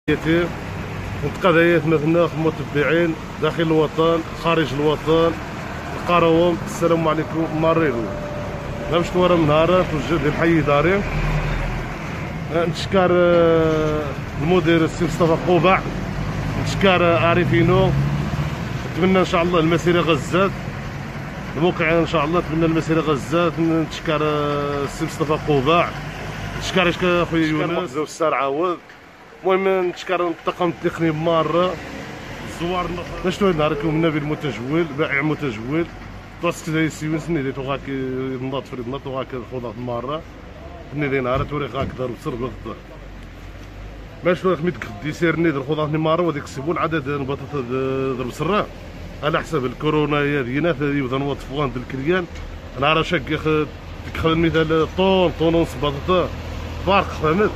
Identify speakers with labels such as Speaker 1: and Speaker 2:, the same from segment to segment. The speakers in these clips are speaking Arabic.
Speaker 1: تحياتي وتقاضيات مثلنا المتبعين داخل الوطن خارج الوطن القروم. السلام عليكم. مريض باش تورا من نهار توجه ديال حي داري. نتشكر المدير السي مصطفى قوبع، نتشكر عارفينو. نتمنى ان شاء الله المسيره غزات الموقعين ان شاء الله، نتمنى المسيره غزات. نتشكر السي مصطفى قوبع، نتشكر اخويا يونس والسار عاود. المهم نتشكر الطاقم التقني مره الزوار باش نهاركم النبي المتجول بائع متجول توسك زي السيوين سني دي توغاك نضات فريد نضات توغاك الخضار مره ني دي نهار توري غاك دار وصر بالغدار باش توري خميت خدي سيرني ديال الخضار مره وديك السيبون عدد البطاطا ضرب سرا على حساب الكورونا يا دينا يبدا نوظفوا عند الكليان نهار شاك تدخل مثال طون ونص بطاطا فرق فهمت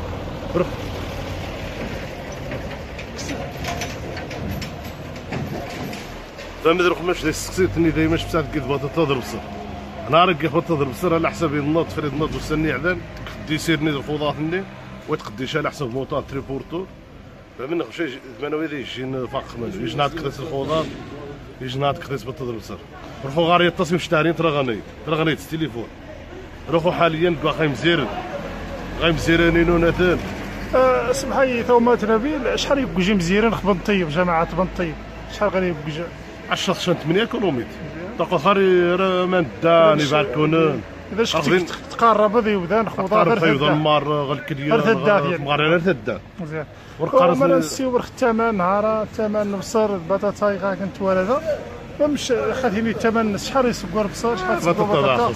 Speaker 1: فهمت روح ماش داك سقسيتني دايما بساعه كيد بطاطا ضرب سر نهار كي خدت ضرب سر على حساب النوض فريد نوض وسني عدن خدي سيرني الخضارني وتقديش على حساب موطار تريبورتور فهمنا شي زمانوي يجي فاق خمس يجي نهار كداس الخضار يجي نهار كداس بطاطا ضرب سر روحوا غاري التصوير شتارين ترى غنيت التليفون روحوا حاليا باقي غيمزيرانين ناتان.
Speaker 2: سمحي ثومات نبيل شحال يبقى جي مزيران خبن طيب جماعه بن طيب شحال غادي يبقى
Speaker 1: 10 8 كيلومتر طاقه خاري راه داني بالكونون
Speaker 2: اذا شفتي تقرب هذا يبدا خضار
Speaker 1: غير يبدا المار غير الكليان مغاري غير تدا
Speaker 2: مزيان
Speaker 1: ورقارس
Speaker 2: انا نسيو الثمن نهار الثمن البصر البطاطا كنت ولدا مش خاطيني الثمن شحال يسقوا البصر شحال يسقوا البطاطا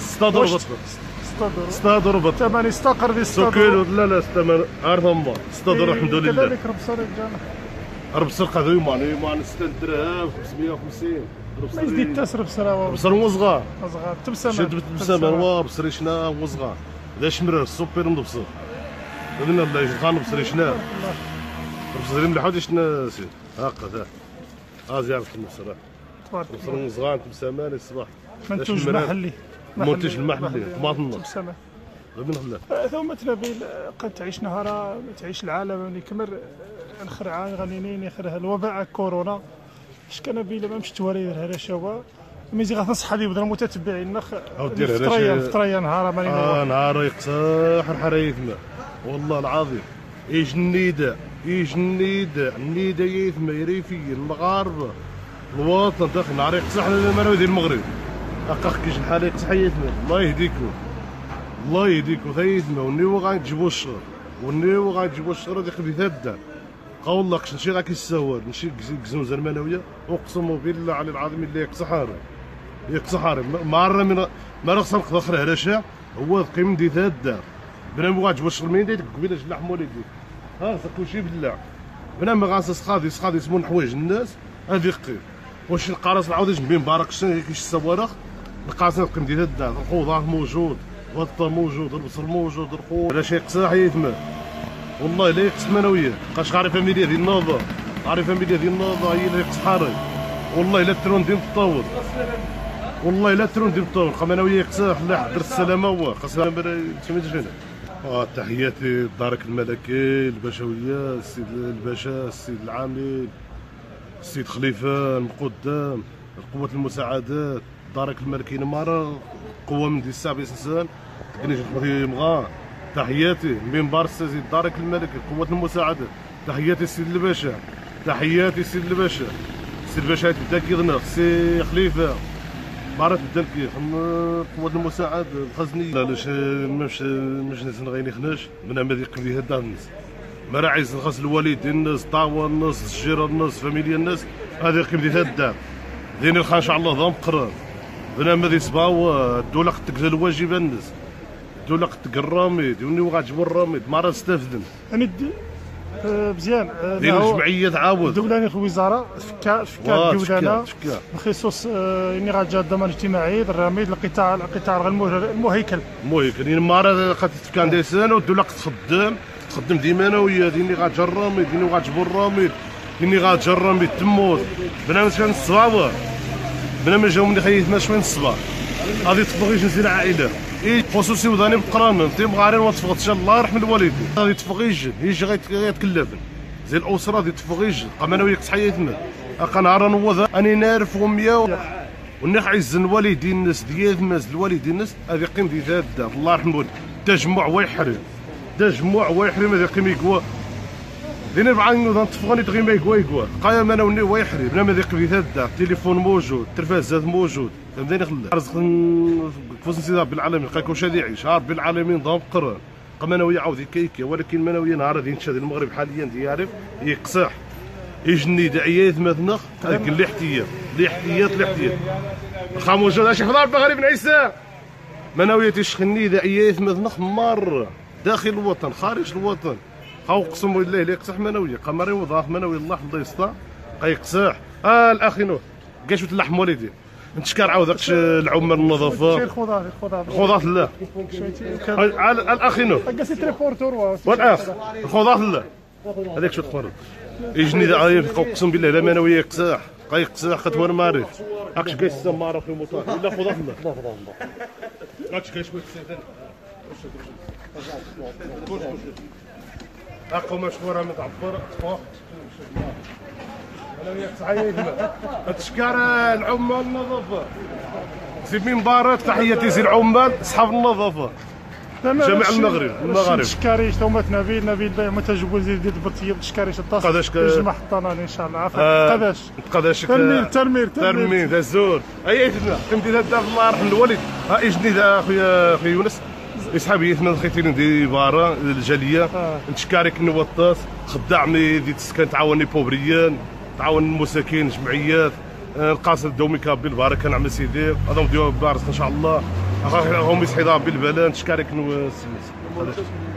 Speaker 1: 6 دور
Speaker 2: الثمن يستقر في
Speaker 1: 6 كيلو لا الثمن عارف امبا 6 دور الحمد لله
Speaker 2: كذلك البصر جانا
Speaker 1: البصر قادو يمان 6 درهم 550
Speaker 2: ما يزيد تسرب سراوه
Speaker 1: بصر هو صغار
Speaker 2: تبسم
Speaker 1: شد تبسم هو بصري شنا هو صغار ذا شمرر السوبر مبصر قلنا الله يجزانا بصري شنا بصري مليح ودي شنا سي هكا ها زيارة البصر بصر صغار تبسمان الصباح
Speaker 2: منتوج محلي
Speaker 1: المنتج المحلي طماطم
Speaker 2: تبسمه
Speaker 1: غادي نخلاه
Speaker 2: ثم نبيل قد تعيش نهار تعيش العالم اللي كمر نخرعان غنينين يخرها الوباء كورونا اش كان بيلا ما مشت وري هذا شوا ميزي غتنصح هذه بدنا متتبعين نخ فتريا نهار ماني
Speaker 1: نهار يقصح الحرايق والله العظيم النيده يثما يريفي المغاربه الوطن داخل نهار يقصح المناوي ديال المغرب هكا كيجي الحال يقصح يثما الله يهديكم ثيثما ونيو غنجيبو الشهر هذيك بثدا قول الله نمشي غا كيستهوال نمشي كزوز المناويه اقسم بالله على العظيم اللي يقصح مره من ما راه نقدر اخر هرشا هو قيم دي ثدا بنام غاجبو الشهر من يديك قبيله اللحم وليدي ها كلشي بالله بنام غاصص خاضي يسمون حوايج الناس هذه قيم واش القراص العوض جنبي مبارك شنو كيش الصواريخ القراص قيم دي ثدا الخضار موجود البطه موجود البصل موجود الخضر لا شي يقصح يثمر والله لا يقص منويه بقاش عارف فاميليا ديال النوضه هي اللي يقص حاري والله لا ترون ديال التطور منويه يقصح لا حضر السلامه هو خاصنا تسميت فينا تحياتي لدارك الملكي البشويه السيد الباشا السيد العامل السيد خليفه المقدام القوات المساعدات دارك الملكي نماره قوه من دي السابع سنسان كنيش مغا تحياتي من بارس السيد دارك الملكي قوات المساعدة تحياتي السيد الباشا السيد الباشا تبدا كيغنى سي خليفه بارات بدا قوات المساعدة الخزنية لا مش ناس غيني خناش من امادي قبلي هدا الناس مراعيز الخاص الوالدين الناس طاوة الناس الجيران الناس فاميليا الناس هذه قبلي هدا ديني الخا ان شاء الله ضام قرار بنا مادي صباو الدولة قد تقزل الواجب الناس الدولة قد تقراميد وني وغاجبو الراميد ما راه استفدن
Speaker 2: مزيان
Speaker 1: ديال الجمعية تعاود
Speaker 2: الدولة في الوزارة فكا الدولة بخصوص اني غاجا الضمان الاجتماعي الراميد القطاع المهيكل
Speaker 1: يعني ما راه قد تفكان دي سنة والدولة قد تخدم ديما انا ويا ديني غاجا الراميد ديني وغاجبو الراميد ديني غاجا الراميد تموت بنا شحال الصباوة بنا ما جاو مني خييت ما شويه الصباح غادي تفغيش نسير العائله خصوصي وضاني بقران انت مغارين وتفغط ان شاء الله يرحم الوالدين غادي تفغيش يجي غيتكلفن زي الاسره ديال التفغيج انا وياك صحيه تما نهار نوض اني نعرف اميه ونخ عز الوالدين الناس ديال ماز الوالدين الناس هذه قيم ديال الدار الله يرحمه تجمع ويحرم تجمع ويحرم هذه قيم يقوى دينا بغا نوض نتفغني تغي ما يقوى قايم انا وني ويحرم بلا ما ذيك ديال الدار التليفون موجود التلفازات موجود فهمتني خلا رزق فوز نسيت ربي العالمين قال كلشي غادي يعيش ربي العالمين نظام قران قام انا ويا عاودي كيكي ولكن مناويه نهار غادي نشاد المغرب حاليا ديالي يقصح يجني دعيات مثنخ هذيك الاحتياط الاحتياط خاموجه شي حضار المغرب بن عيسى مناويه تشخني دعيات مثنخ مره داخل الوطن خارج الوطن خاو قسم بالله اللي يقصح مناويه قمرين وضاف مناوي الله الله يسطا قيقصح الاخي نوح كاش اللحم والدي نتشكر عاود داكش العمال النظافه الخضار لا الاخي نوح
Speaker 2: كاسي تريبورتور
Speaker 1: والاخ الخضار لا هذاك شو تقول يجني دعايه اقسم بالله لا مناويه يقصح قيقصح خاطر وانا ما عرفت هاكش كاين السماره في المطار لا خضار لا هاكش كاين شويه اقوى مشهوره متعبر انا وياك صحيح تشكر العمال النظافه سي مبارك تحياتي سي العمال اصحاب النظافه جميع المغرب
Speaker 2: تشكاريش تومات نبيل بايع متجوز ديال البطيه تشكاريش الطاس يجمع حطاناني ان شاء الله عافاك
Speaker 1: قداش ترمير دا الزور ايتنا قيمتي هذا الله يرحم الوالد ها يجني ذا خويا يونس اصحابي ثمان خيتين دي بارا الجاليه نتشكارك نوطاس خدامني دي تسكن تعاوني بوبريان تعاون المساكين جمعيات القاصد دومي كابي البارك كنعمل سيدي هذا ديال بارس ان شاء الله هم يسحي ربي البلان نتشكارك